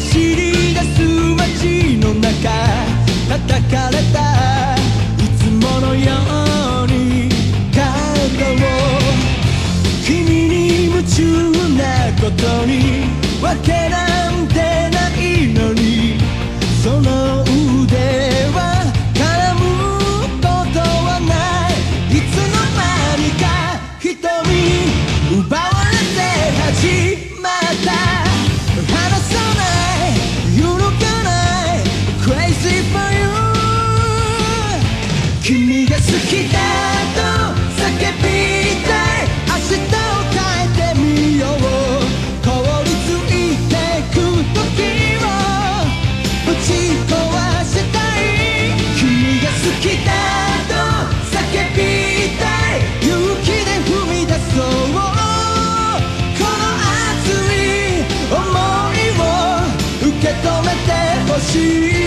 走り出す街の中叩かれたいつものように角を君に夢中なことにわけなんてないのにその腕は絡むことはないいつの間にか瞳に奪われて始まった離さない揺るがない Crazy for you 君が好きだと叫びたい明日を変えてみよう凍りついてく時をぶち壊したい君が好きだと叫びたい勇気で踏み出そうこの熱い想いを受け止めてほしい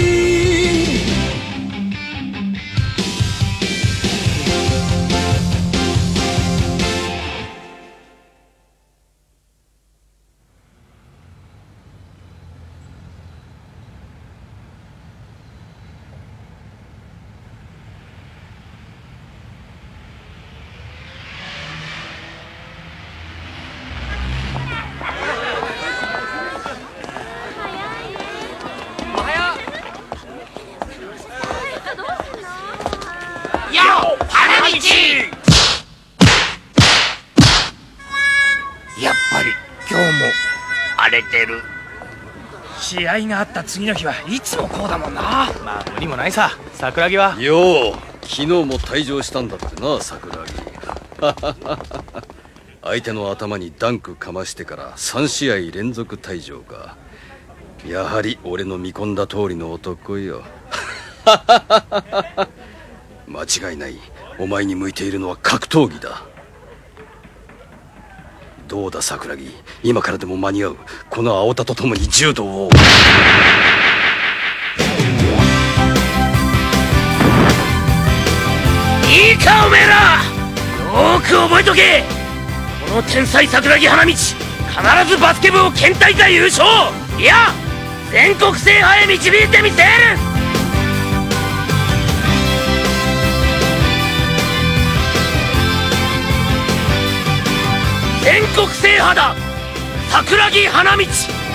やっぱり今日も荒れてる。試合があった次の日はいつもこうだもんな。まあ無理もないさ。桜木はよう昨日も退場したんだってな桜木相手の頭にダンクかましてから3試合連続退場か。やはり俺の見込んだ通りの男よ間違いない。お前に向いているのは格闘技だ。どうだ桜木、今からでも間に合う。この青田と共に柔道を。 いいかおめえら、よーく覚えとけ。この天才桜木花道、必ずバスケ部を県大会優勝、いや全国制覇へ導いてみせる。全国制覇だ桜木花道。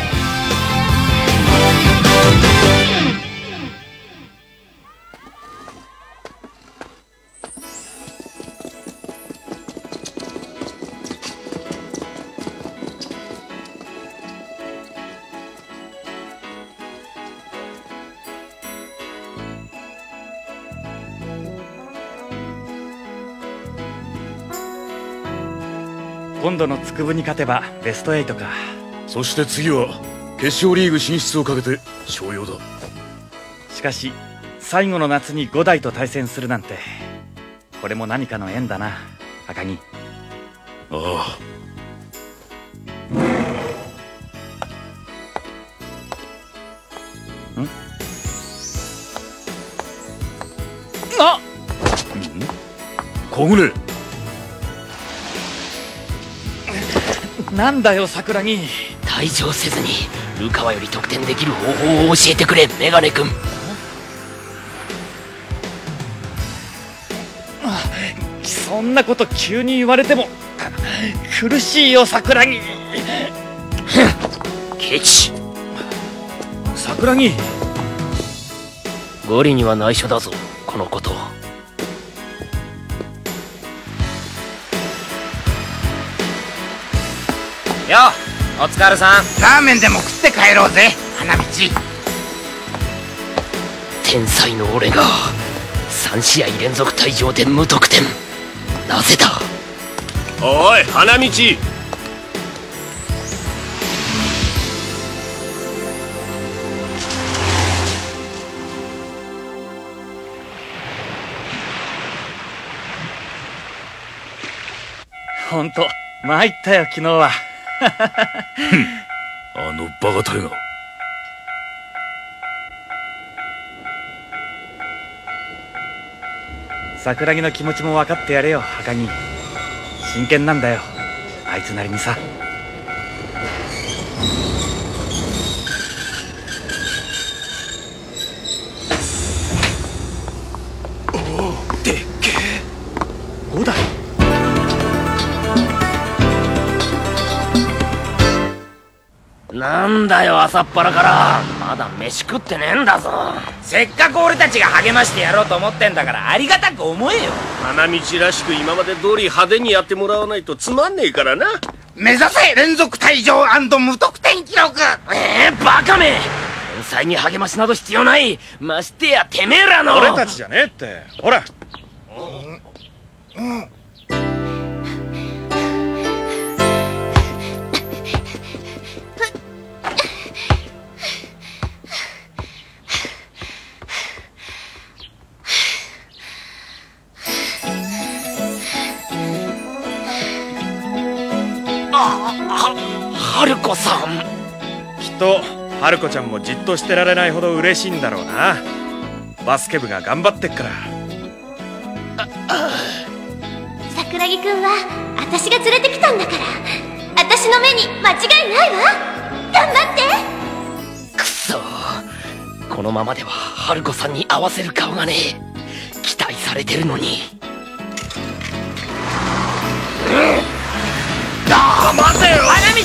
今度のつくぶに勝てばベスト8か。 そして次は決勝リーグ進出をかけて商用だ。 しかし最後の夏に五代と対戦するなんて、これも何かの縁だな赤木。 ああ。んあっ、 小舟。 なんだよ桜木。 退場せずにルカワより得点できる方法を教えてくれメガネ君。 そんなこと急に言われても苦しいよ桜木。 ケチ。 桜木、 ゴリには内緒だぞこのこと。 よお疲れさん。ラーメンでも食って帰ろうぜ花道。 天才の俺が3試合連続退場で無得点、なぜだ。 おい花道。 ほんと参ったよ昨日はあのバカタイが。 桜木の気持ちも分かってやれよ赤木。真剣なんだよあいつなりにさ。 なんだよ、朝っぱらからまだ飯食ってねえんだぞ。 せっかく俺たちが励ましてやろうと思ってんだからありがたく思えよ。 花道らしく今まで通り派手にやってもらわないとつまんねえからな。 目指せ連続退場&無得点記録。 バカめ、天才に励ましなど必要ない。ましてやてめえらの。 俺たちじゃねえって。ほら。 春子さん、 きっと春子ちゃんもじっとしてられないほど嬉しいんだろうな。バスケ部が頑張ってっから。 桜木くんは私が連れてきたんだから、私の目に間違いないわ。頑張って。 くそ、このままでは春子さんに合わせる顔がねえ。期待されてるのに。 待てよ、花道。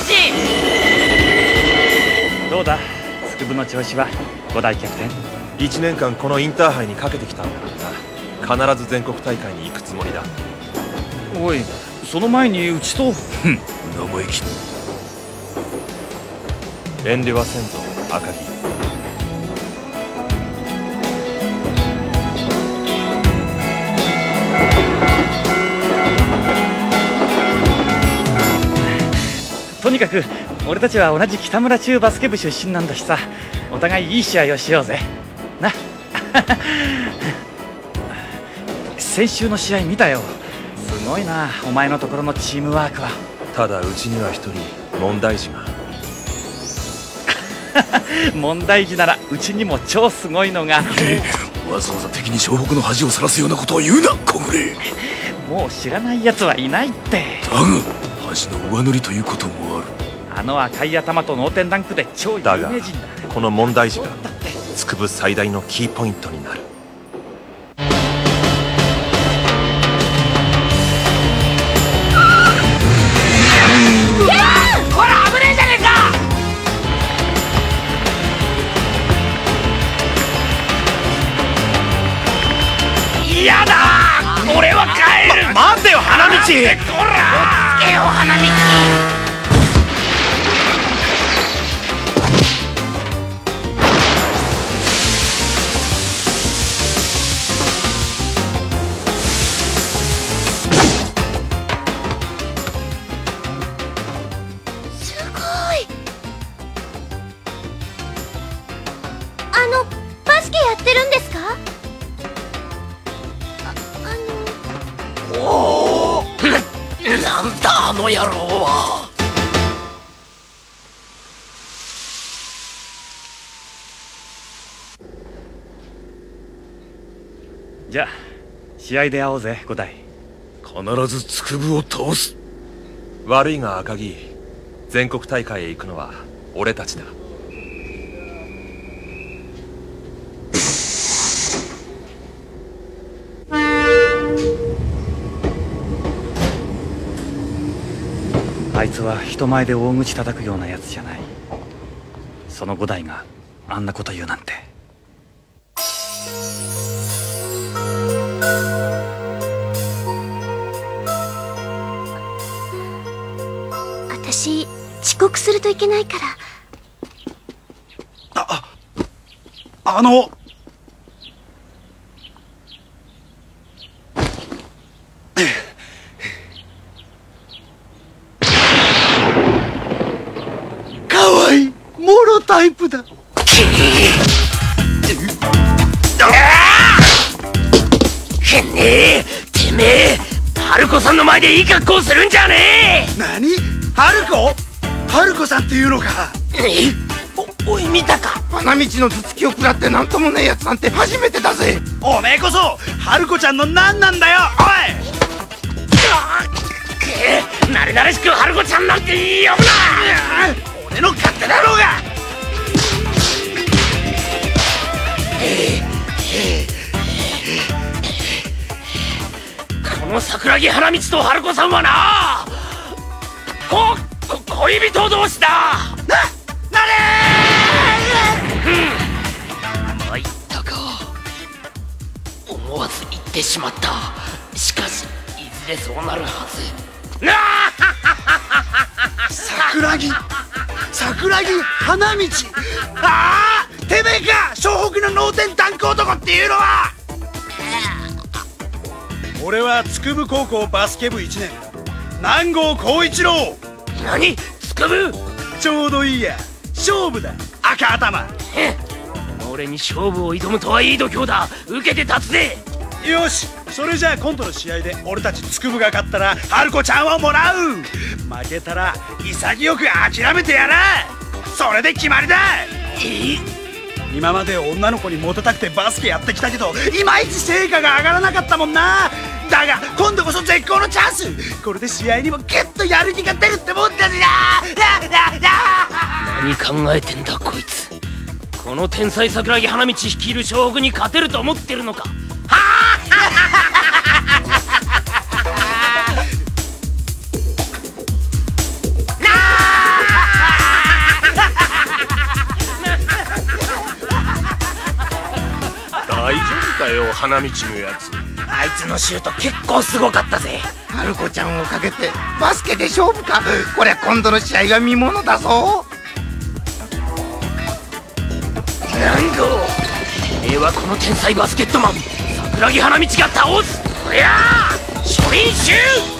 どうだ、筑部の調子は。5代キャプテン、 1年間このインターハイにかけてきたんだからな。必ず全国大会に行くつもりだ。 おい、その前にうちと。 生意気。 遠慮はせんぞ赤木。 とにかく俺たちは同じ北村中バスケ部出身なんだしさ、お互いいい試合をしようぜな。先週の試合見たよ。すごいな、お前のところのチームワークは。 ただうちには一人問題児が。 問題児ならうちにも超すごいのが。 わざわざ敵に湘北の恥をさらすようなことを言うな、小暮。 もう知らないやつはいないって。 だが恥の上塗りということもある。 あの赤い頭と脳天ダンクで超有名人だ。 この問題児が筑部最大のキーポイントになる。 これ危ねえじゃねえか。嫌だ、俺は帰る。 待てよ花道。 こら、つけよ花道。 バスケやってるんですか？ おお、なんだあの野郎は。 じゃあ試合で会おうぜ5代。 必ず筑部を倒す。 悪いが赤木、全国大会へ行くのは俺たちだ。 あいつは人前で大口叩くようなやつじゃない。その5代があんなこと言うなんて。 私遅刻するといけないから。 タイプだ。 へんねえ、てめえ春子さんの前でいい格好するんじゃねえ。 何？春子さんっていうのか。 おい見たか。 花道の頭突きを食らってなんともねえやつなんて初めてだぜ。 おめえこそ春子ちゃんの何なんだよ。おい、 なれなれしく春子ちゃんなんて呼ぶな。 俺の勝手だろうが。 この桜木花道と春子さんはな、恋人同士だ。なれー。 てしまった。しかしいずれそうなるはず。 桜木花道。ああ、てめえか、湘北の脳天タンク男っていうのは。俺は筑波高校バスケ部1年南郷浩一郎。 何、筑波？ ちょうどいいや、勝負だ赤頭。 俺に勝負を挑むとはいい度胸だ。受けて立つぜ。 よし、それじゃあ今度の試合で俺たち筑波が勝ったら春子ちゃんをもらう。負けたら潔く諦めてやら。それで決まりだ。今まで女の子にモテたくてバスケやってきたけど、いまいち成果が上がらなかったもんな。だが今度こそ絶好のチャンス。これで試合にもギュッとやる気が出るってもんだぜ。 何考えてんだこいつ。この天才桜木花道率いる湘北に勝てると思ってるのか。 大丈夫かよ、花道のやつ。 あいつのシュート結構すごかったぜ。春子ちゃんをかけてバスケで勝負か。こりゃ今度の試合が見ものだぞ。 南郷、てめえはこの天才バスケットマン桜木花道が倒す。こりゃあ初任衆。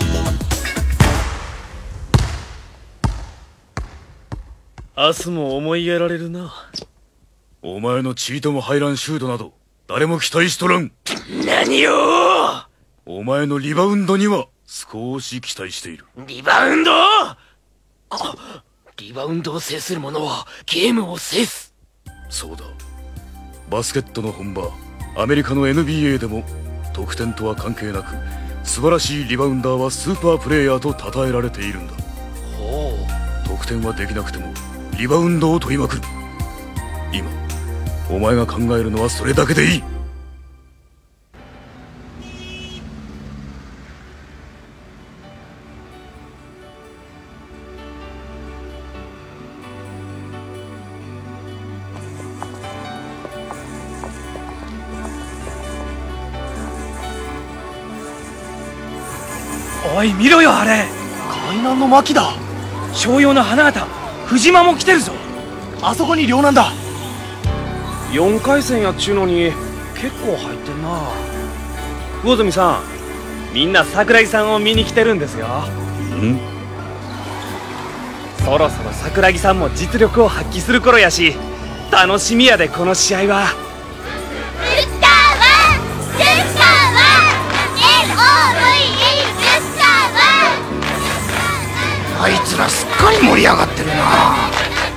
明日も思いやられるな。 お前のチートも入らんシュートなど誰も期待しとらん。 何を。 お前のリバウンドには少し期待している。 リバウンド。リバウンドを制する者はゲームを制す。 そうだ、バスケットの本場アメリカの NBA でも得点とは関係なく素晴らしいリバウンダーはスーパープレイヤーと称えられているんだ。 ほう、得点はできなくてもリバウンドを取りまくる。今お前が考えるのはそれだけでいい。 おい見ろよ、あれ海南の牧だ。商用の花形藤間も来てるぞ。あそこに両南だ。 4回戦やっちゅうのに結構入ってんな。魚住さん、みんな桜井さんを見に来てるんですよ。そろそろ桜木さんも実力を発揮する頃やし、楽しみやでこの試合は。 あいつらすっかり盛り上がってるな。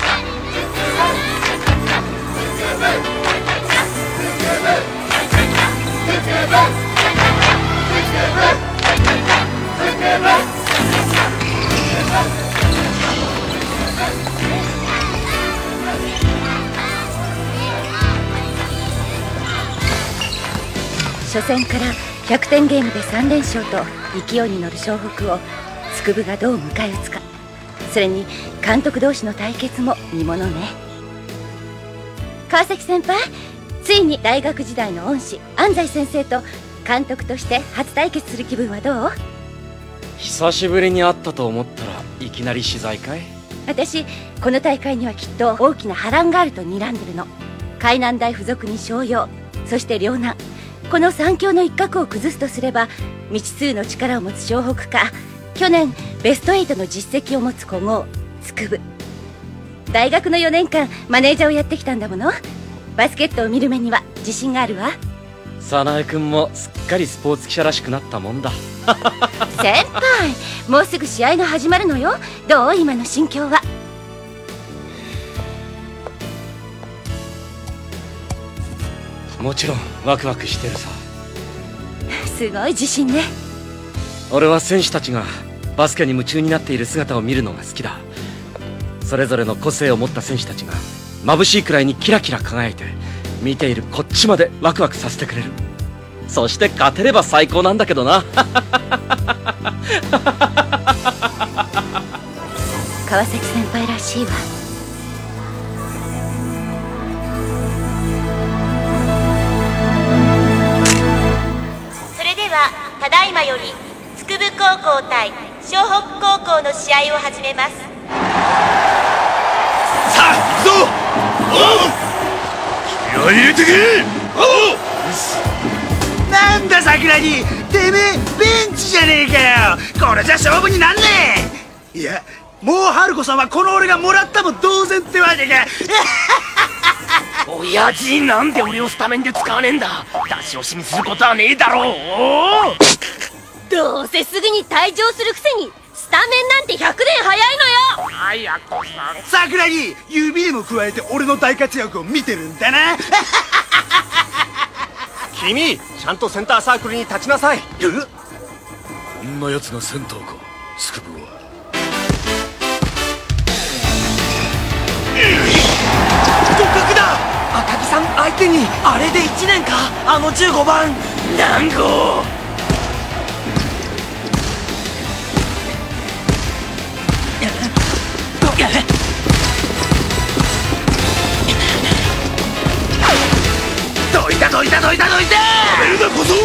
初戦から100点ゲームで3連勝と勢いに乗る湘北を筑波がどう迎え撃つか。それに監督同士の対決も見ものね。川崎先輩、ついに大学時代の恩師安西先生と監督として初対決する気分はどう？ 久しぶりに会ったと思ったらいきなり取材かい？ 私この大会にはきっと大きな波乱があると睨んでるの。海南大附属に商用、そして両南、この三強の一角を崩すとすれば未知数の力を持つ湘北か、去年ベスト8の実績を持つ古豪筑波。大学の4年間マネージャーをやってきたんだもの。バスケットを見る目には自信があるわ。 早苗君もすっかりスポーツ記者らしくなったもんだ。 先輩、もうすぐ試合が始まるのよ。どう今の心境は？ もちろんワクワクしてるさ。 すごい自信ね。 俺は選手たちがバスケに夢中になっている姿を見るのが好きだ。それぞれの個性を持った選手たちが眩しいくらいにキラキラ輝いて、見ているこっちまでワクワクさせてくれる。そして勝てれば最高なんだけどな。 川崎先輩らしいわ。 校対湘北高校の試合を始めます。 さあ行くぞ。気合い入れてけ。 なんだ桜木、てめえベンチじゃねえかよ。これじゃ勝負になんねえ。いや、もう春子さんはこの俺がもらったも同然ってわけか。 親父、なんで俺をスタメンで使わねえんだ。出し惜しみすることはねえだろう。 どうせすぐに退場するくせにスタメンなんて100年早いのよ。 早くさ桜木、指にも加えて俺の大活躍を見てるんだな。 君、ちゃんとセンターサークルに立ちなさい。 こんな奴がセンターか、つくぶは。 互角だ。赤木さん相手にあれで1年か。あの15番南郷。 どいたどいたどいたどいた。 食べるな小僧。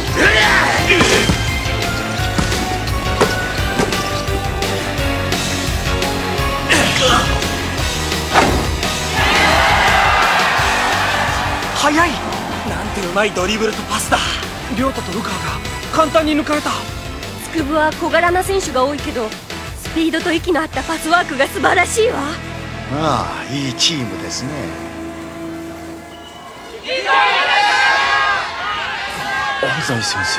速い。なんてうまいドリブルとパスだ。亮太とルカワが簡単に抜かれた。 筑部は小柄な選手が多いけどスピードと息の合ったパスワークが素晴らしいわ。 ああ、いいチームですね。 安西先生。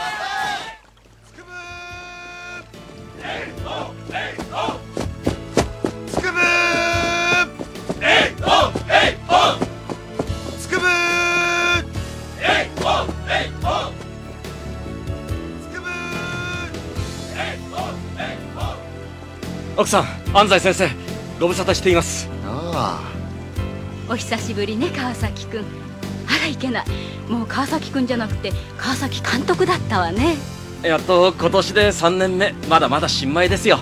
つくぶー。つくぶー。 奥さん、安西先生、ご無沙汰しています。 あお久しぶりね、川崎くん。あらいけない、もう川崎くんじゃなくて川崎監督だったわね。 やっと今年で3年目、まだまだ新米ですよ。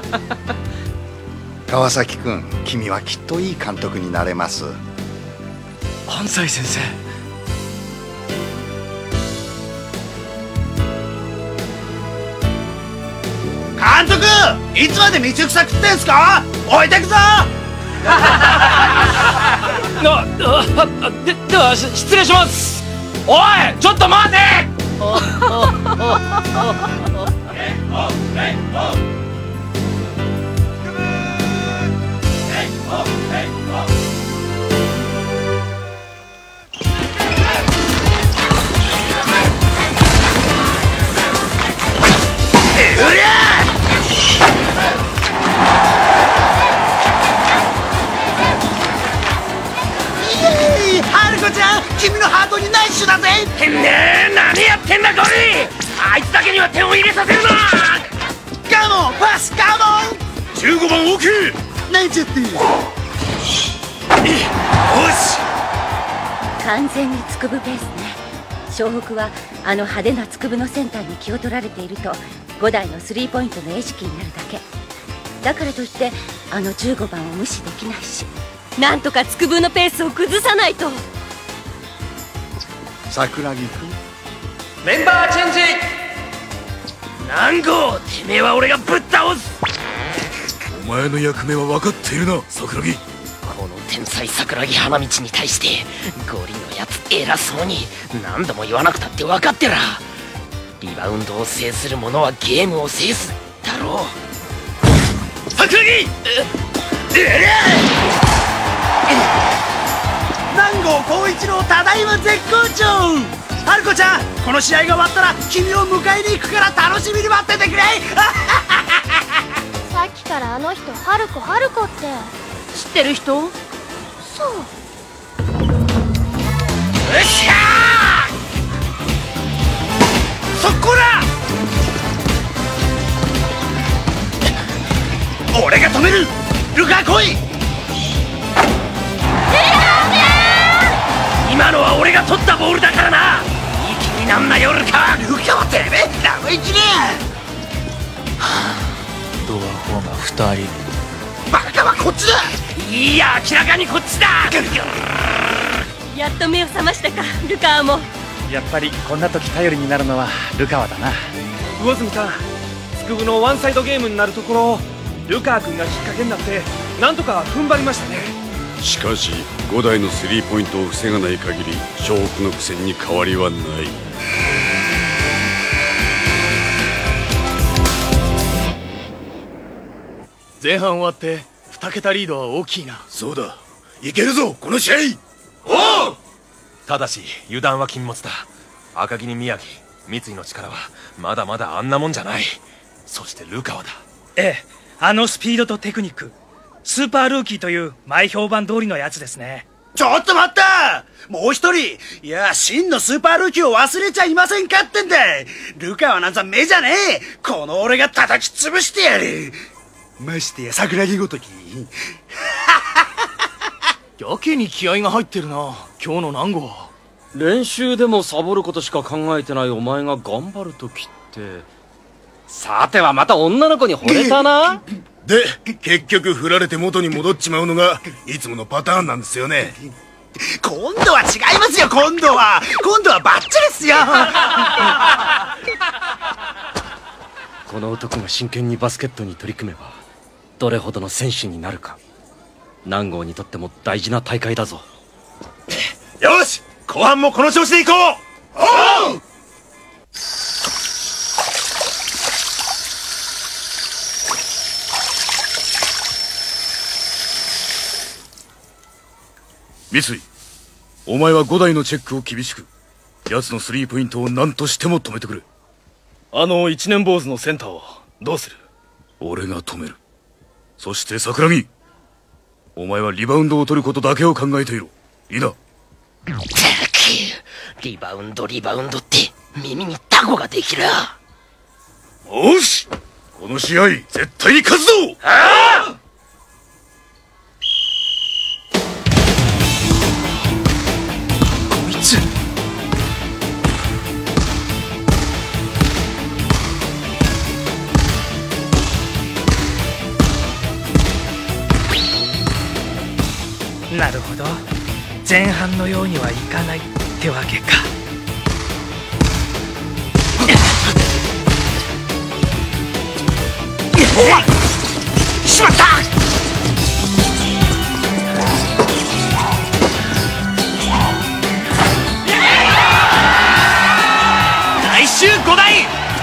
川崎君、君はきっといい監督になれます。 安西先生。 監督、いつまで道草食ってんすか。置いてくぞ。 では失礼します。おい、ちょっと待て。 春子ちゃん、君のハートにナイスだぜ。 てめえ、何やってんだゴリ。あいつだけには点を入れさせるな。 カモンパス、カモン。 15番 OK。 なんちゃってよし。 完全に筑部ペースね。湘北はあの派手な筑部のセンターに気を取られていると5台のスリーポイントの餌食になるだけだからといってあの15番を無視できないし、なんとか筑部のペースを崩さないと。 桜木君、 メンバーチェンジ。 南郷、てめえは俺がぶっ倒す。 お前の役目は分かっているな、桜木。 この天才桜木花道に対してゴリのやつ偉そうに何度も言わなくたって分かってら。リバウンドを制する者はゲームを制すだろう。桜木。 南郷浩一郎、ただいま絶好調。春子ちゃん、この試合が終わったら君を迎えに行くから楽しみに待っててくれ。 さっきからあの人春子春子って知ってる人？ そう。 よっしゃー。 そこだ。俺が止める。ルカ来い。 今のは俺が取ったボールだからな。いい気になんなよルカ。 ルカはてめえ生意気ね。 ドアホが2人。 バカはこっちだ。 いや、明らかにこっちだ。 やっと目を覚ましたか、ルカワも。 やっぱりこんな時頼りになるのはルカワだな。魚住さん、 筑部のワンサイドゲームになるところ、ルカー君がきっかけになってなんとか踏ん張りましたね。 しかし5台のスリーポイントを防がない限り湘北の苦戦に変わりはない。 前半終わって2桁リードは大きいな。 そうだ、いけるぞこの試合。 おう。ただし油断は禁物だ。赤城に宮城、三井の力はまだまだあんなもんじゃない。そしてルカワだ。 ええ、あのスピードとテクニック、スーパールーキーという前評判通りのやつですね。 ちょっと待った、もう一人。いや、真のスーパールーキーを忘れちゃいませんかってんだ。ルカはなんざ目じゃねえ。この俺が叩き潰してやる。ましてや桜木ごとき。 やけに気合が入ってるな今日の南郷。 練習でもサボることしか考えてないお前が頑張るときって、さてはまた女の子に惚れたな。 で結局振られて元に戻っちまうのがいつものパターンなんですよね。 今度は違いますよ。今度はバッチリですよ。 この男が真剣にバスケットに取り組めばどれほどの選手になるか。南郷にとっても大事な大会だぞ。 よし、後半もこの調子でいこう。おう。 三井、お前は5台のチェックを厳しく、奴のスリーポイントを何としても止めてくれ。 一年坊主のセンターはどうする？ 俺が止める。そして桜木、お前はリバウンドを取ることだけを考えていろ。いいな。 リバウンドって耳にタコができる。 よし、この試合絶対に勝つぞ。 ああ！ こいつなるほど、前半のようにはいかないってわけか。 しまった。 来週5台。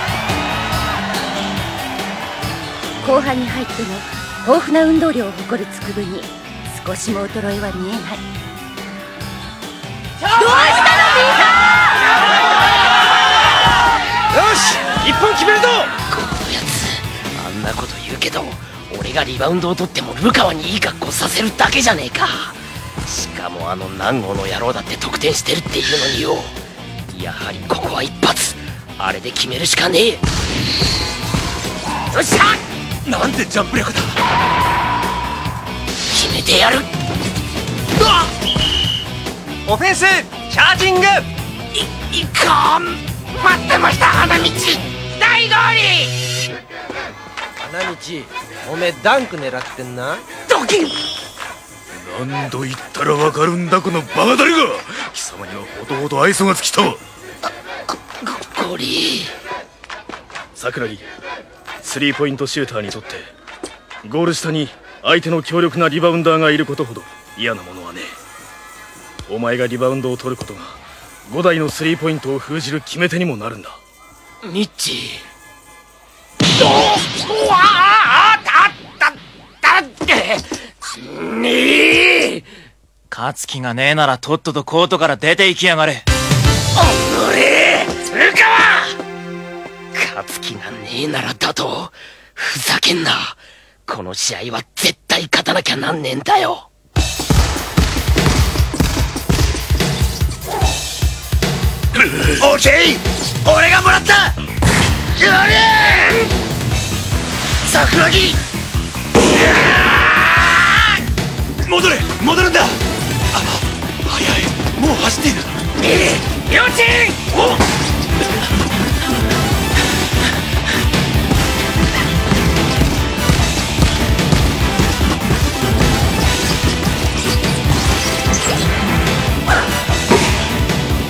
後半に入っても豊富な運動量を誇る筑波に少しも衰えは見えない。どうしたのピーター。よし、一本決めるぞ。 このやつあんなこと言うけど、俺がリバウンドを取ってもルカワにいい格好させるだけじゃねえか。しかもあの南郷の野郎だって得点してるっていうのによ。やはりここは一発あれで決めるしかねえ。よっしゃ、 なんてジャンプ力だ。 決めてやる。 オフェンスチャージング。 いかん、待ってました。花道大通り。 花道、おめえダンク狙ってんな。 ドキン。 何度言ったらわかるんだこのバカ誰が。貴様にはほとほと愛想が尽きたわ。 ゴリ桜木、スリーポイントシューターにとってゴール下に相手の強力なリバウンダーがいることほど嫌なものはねえ。お前がリバウンドを取ることが5台のスリーポイントを封じる決め手にもなるんだ。 ミッチー。 勝つ気がねえならとっととコートから出て行きやがれ。 おのれルカワ。勝つ気がねえならだと。ふざけんな。この試合は絶対勝たなきゃなんねえんだよ。 オーケー、俺がもらった。やれ桜木。 戻るんだ。早い、もう走っている。 両チーム。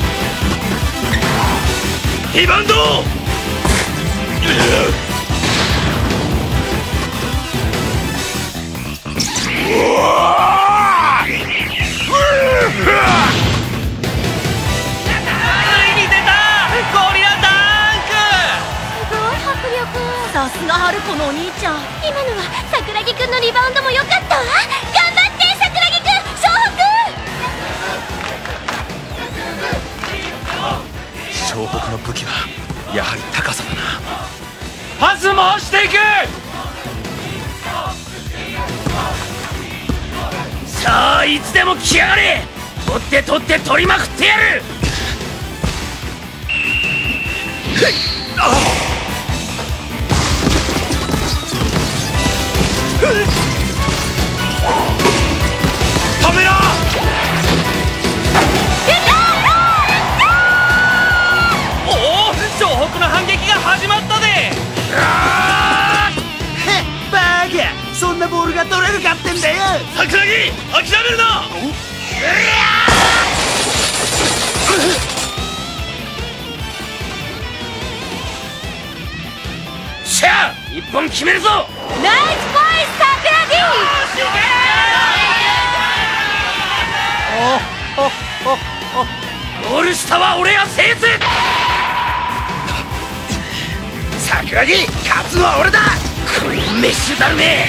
リバウンド。 やはり高さだな。 パス回していく。 さあいつでも来やがれ。取って取りまくってやる。 止めろ。 おお、湘北の反撃が始まったで。 バカ、そんなボールが取れるかってんだよ。 桜木、諦めるな。 しゃあ一本決めるぞ。 ナイスボイス桜木。 ゴール下は俺が制す。 桜木、勝つのは俺だ。 このメッシュだるめ。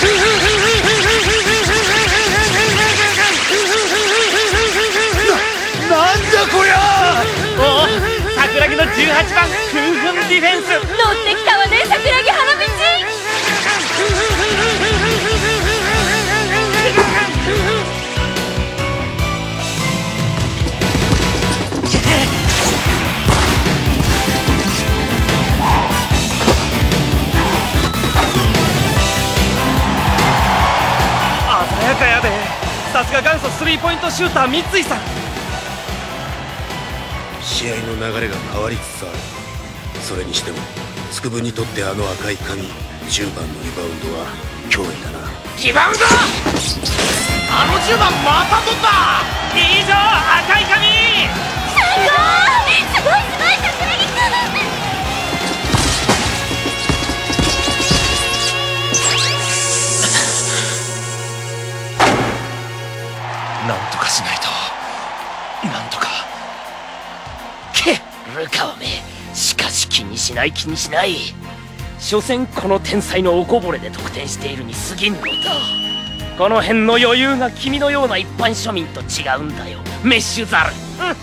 なんだこりゃ。 おお、桜木の18番空軍ディフェンス。 乗ってきたわね、桜木花道。 鮮やかやで。さすが元祖スリーポイントシューター三井さん。 試合の流れが変わりつつある。それにしてもつくぶにとってあの赤い髪、10番のリバウンドは脅威だな。 リバウンド。 あの10番また取った。 いいぞ赤い髪。 すごい桜木くん。 なんとかしないと。なんとか。 けルカはめ。しかし気にしない。所詮この天才のおこぼれで得点しているに過ぎんのだ。この辺の余裕が君のような一般庶民と違うんだよ、メッシュザル。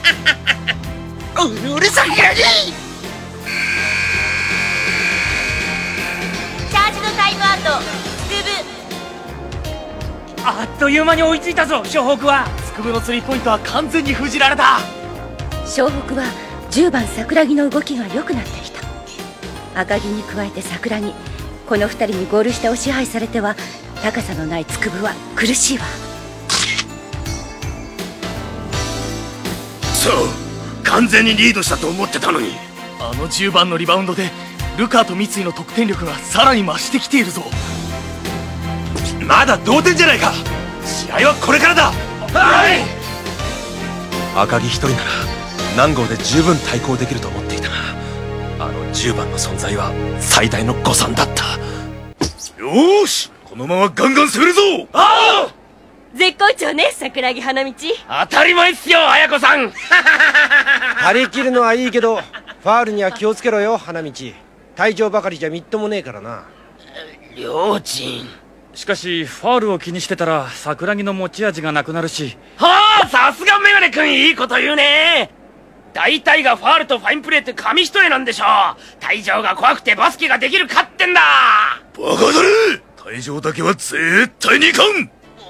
うるさいやり。 チャージのタイムアウト。 あっという間に追いついたぞ湘北は。つくぶのスリーポイントは完全に封じられた。 湘北は10番桜木の動きが良くなってきた。赤木に加えて桜木、この2人にゴール下を支配されては高さのないつくぶは苦しいわ。 そう、完全にリードしたと思ってたのに。 あの10番のリバウンドでルカと三井の得点力がさらに増してきているぞ。 まだ同点じゃないか。試合はこれからだ。 はい。 赤木一人なら南郷で十分対抗できると思っていたが、あの10番の存在は最大の誤算だった。 よーし、このままガンガン攻めるぞ。 ああ、 絶好調ね桜木花道。 当たり前っすよ綾子さん。 張り切るのはいいけどファールには気をつけろよ花道。退場ばかりじゃみっともねえからな。 両親。 しかしファールを気にしてたら桜木の持ち味がなくなるし。 はあ、さすがメガネ君、いいこと言うね。大体がファールとファインプレーって紙一重なんでしょう。退場が怖くてバスケができるかってんだ。 バカだね。退場だけは絶対にいかん。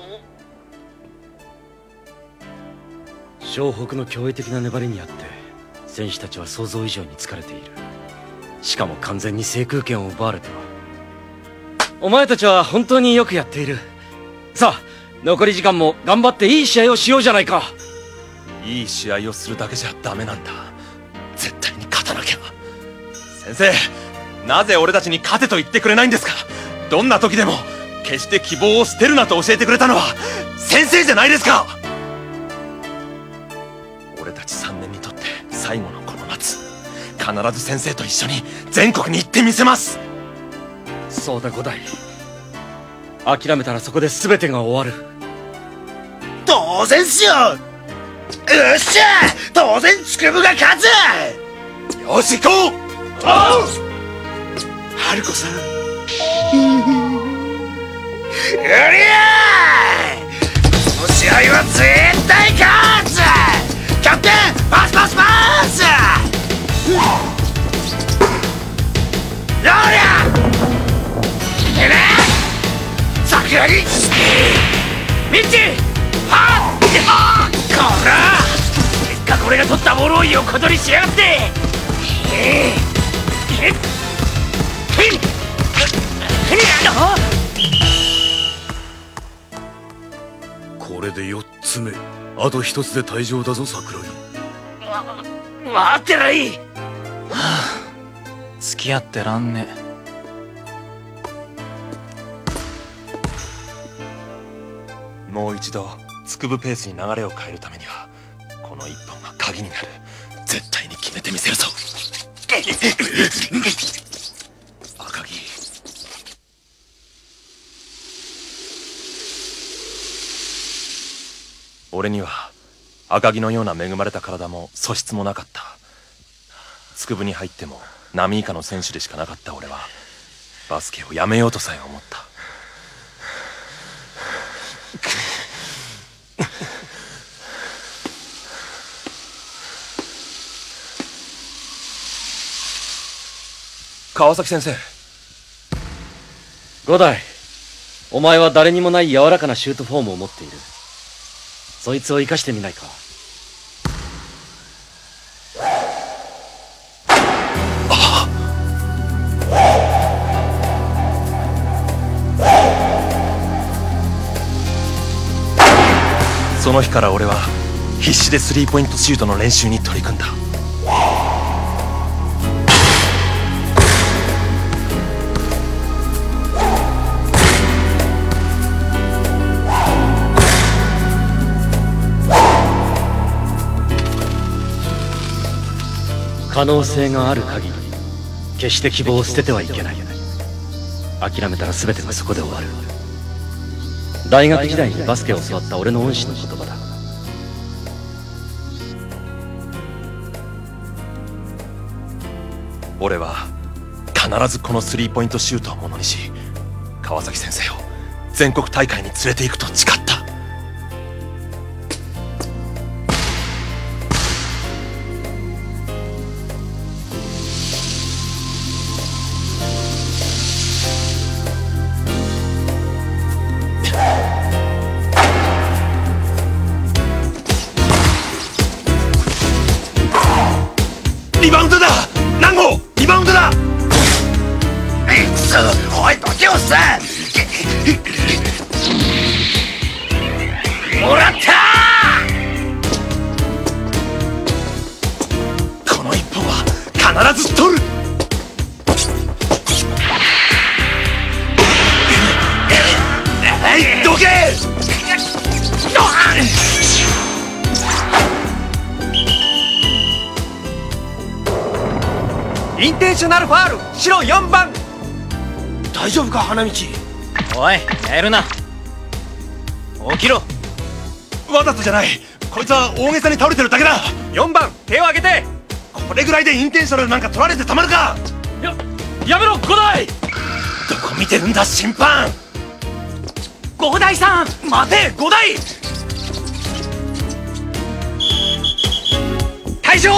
湘北の驚異的な粘りにあって選手たちは想像以上に疲れている。しかも完全に制空権を奪われては。お前たちは本当によくやっている。さあ残り時間も頑張っていい試合をしようじゃないか。 いい試合をするだけじゃダメなんだ。絶対に勝たなきゃ。先生、なぜ俺たちに勝てと言ってくれないんですか。どんな時でも決して希望を捨てるなと教えてくれたのは先生じゃないですか。俺たち3年にとって最後のこの夏、必ず先生と一緒に全国に行ってみせます。 そうだ五代、諦めたらそこで全てが終わる。 当然っすよ。よっしゃ、当然つくぶが勝つ。 よし行こう。 春子さん、うりゃー、この試合は絶対勝つ。キャプテンパスパスパス。 ミッチはっこらせっかく俺が取ったボールを横取りしやがってこれで4つ目。あと1つで退場だぞ桜木。 待ってらいい。 付き合ってらんね。 もう一度つくぶペースに流れを変えるためにはこの一本が鍵になる。絶対に決めてみせるぞ。赤木。俺には赤木のような恵まれた体も素質もなかった。つくぶに入っても並以下の選手でしかなかった俺はバスケをやめようとさえ思った。川崎先生。 五代、お前は誰にもない柔らかなシュートフォームを持っている。そいつを生かしてみないか。 その日から俺は必死でスリーポイントシュートの練習に取り組んだ。 可能性がある限り決して希望を捨ててはいけない。諦めたら全てがそこで終わる。大学時代にバスケを教わった俺の恩師の言葉だ。 俺は必ずこのスリーポイントシュートをものにし川崎先生を全国大会に連れて行くと誓った。 リバウンドだ。南郷、リバウンドだ。 おい、どけよさ。 もらったこの一本は必ず取る。 どけ。 インテンショナルファール、白4番。 大丈夫か花道。 おい、やるな。起きろ。 わざとじゃない。こいつは大げさに倒れてるだけだ。 4番手を挙げて。 これぐらいでインテンショナルなんか取られてたまるか。 やめろ五代。 どこ見てるんだ審判。 五代さん待て。五代退場。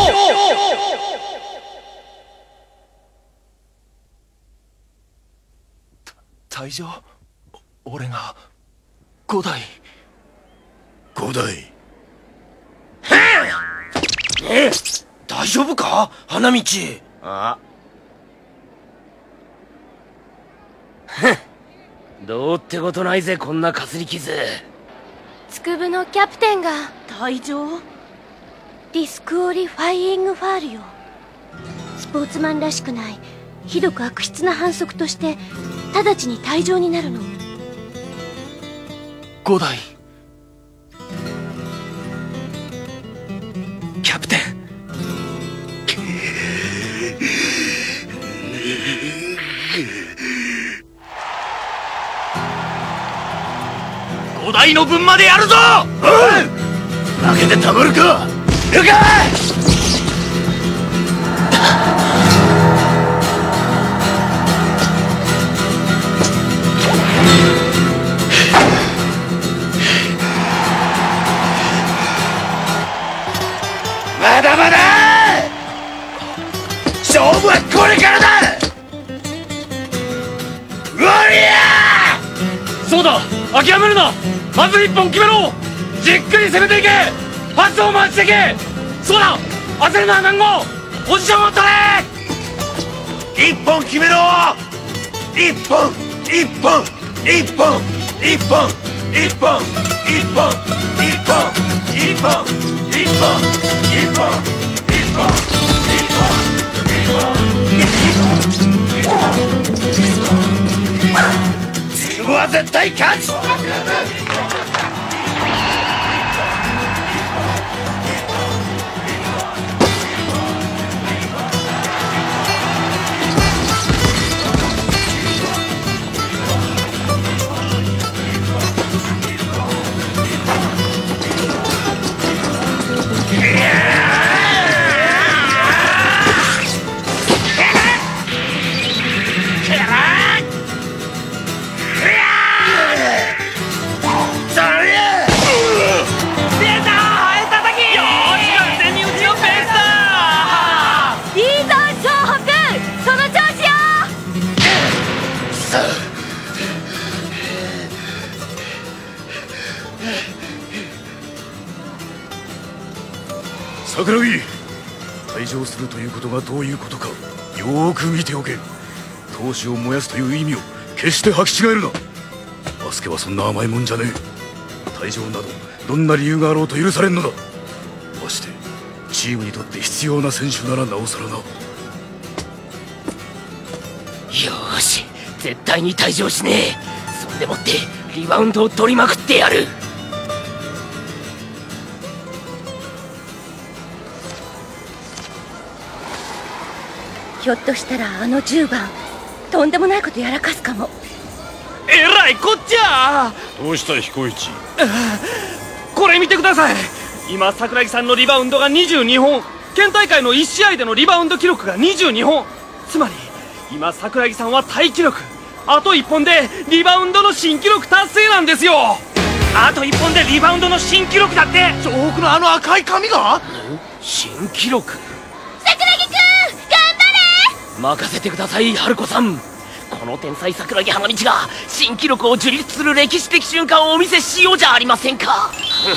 退場。俺が5代。 大丈夫か花道。 あどうってことないぜこんなかすり傷。 つくぶのキャプテンが退場。ディスクオリファイングファールよ。スポーツマンらしくないひどく悪質な反則として直ちに退場になるの。 5代キャプテン。 五代の分までやるぞ。 負けてたまるか。 ルカまだまだ勝負はこれからだ。うわりゃそうだ、諦めるな。 まず1本決めろ。じっくり攻めていけ。パスを回していけ。そうだ、焦るな南郷。ポジションを取れ。 1本決めろ。1本1本1本1本1本1本1本1本1本1本つくぶは絶対勝つ。 桜木、退場するということがどういうことかよーく見ておけ。闘志を燃やすという意味を決して履き違えるな。バスケはそんな甘いもんじゃねえ。退場などどんな理由があろうと許されんのだ。ましてチームにとって必要な選手ならなおさらな。 よーし、絶対に退場しねえ。そんでもってリバウンドを取りまくってやる。 ひょっとしたらあの10番とんでもないことやらかすかも。 えらいこっちゃ。 どうした彦一。 これ見てください。今桜木さんのリバウンドが22本、県大会の1試合でのリバウンド記録が22本。つまり今桜木さんはタイ記録、あと1本でリバウンドの新記録達成なんですよ。あと1本でリバウンドの新記録だって。 城北のあの赤い髪が新記録。 桜木くん頑張れ。 任せてください春子さん。この天才桜木花道が新記録を樹立する歴史的瞬間をお見せしようじゃありませんか。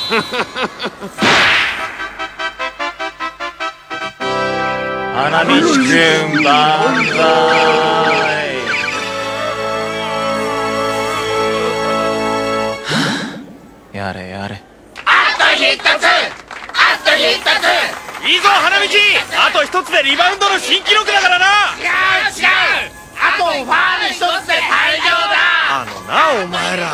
花道くん万歳。やれやれ。 あと一つ、あと一つ。 いいぞ花道、あと一つでリバウンドの新記録だからな。 違う違う、あとファール一つで退場だ。 あのなお前ら。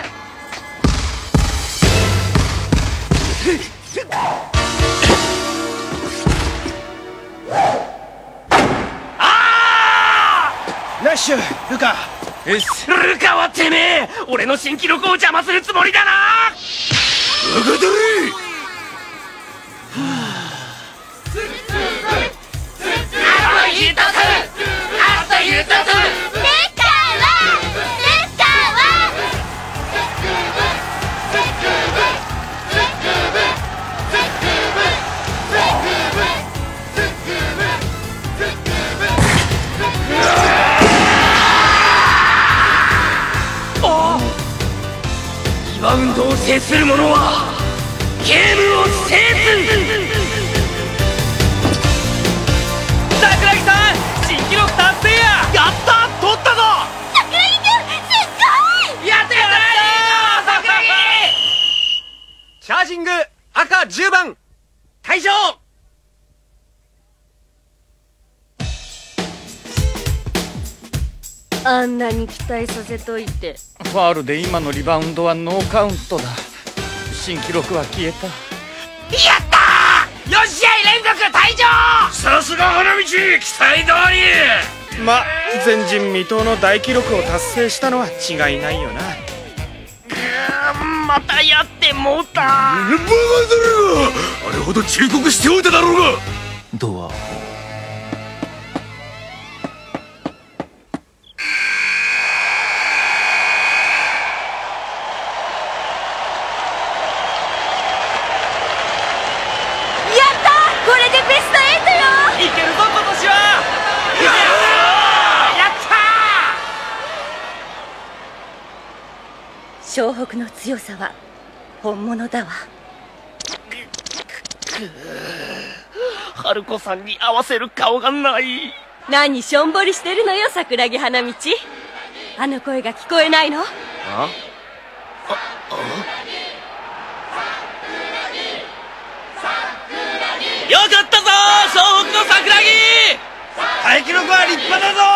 ラッシュルカ。 ルカはてめえ俺の新記録を邪魔するつもりだな。 バカだれ。 あと一つ、あと一つ。 リバウンドを制する者はゲームを制す。 桜木さん新記録達成や。やった、取ったぞ。 桜木くんすっごい。 やったやった桜木。チャージング赤10番退場。 あんなに期待させといて。 ファウルで今のリバウンドはノーカウントだ。新記録は消えた。 やったー、4試合連続退場。 さすが花道、期待通り。 ま、前人未到の大記録を達成したのは違いないよな。 またやってもうた。 バカだれがあれほど忠告しておいただろうが。 ドアいけるぞ今年は。 やったー。 湘北の強さは本物だわ。 春子さんに合わせる顔がない。 何しょんぼりしてるのよ、桜木花道。あの声が聞こえないの？ あ？よかったぞ、湘北の桜木！ タイ記録は立派だぞ！